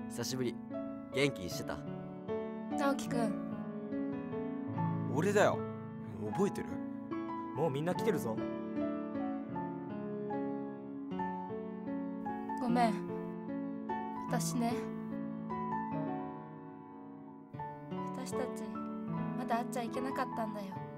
久しぶり。元気にしてた？ 直樹くん。 俺だよ。覚えてる？ もうみんな来てるぞ。 ごめん。私ね。私たちまだ会っちゃいけなかったんだよ。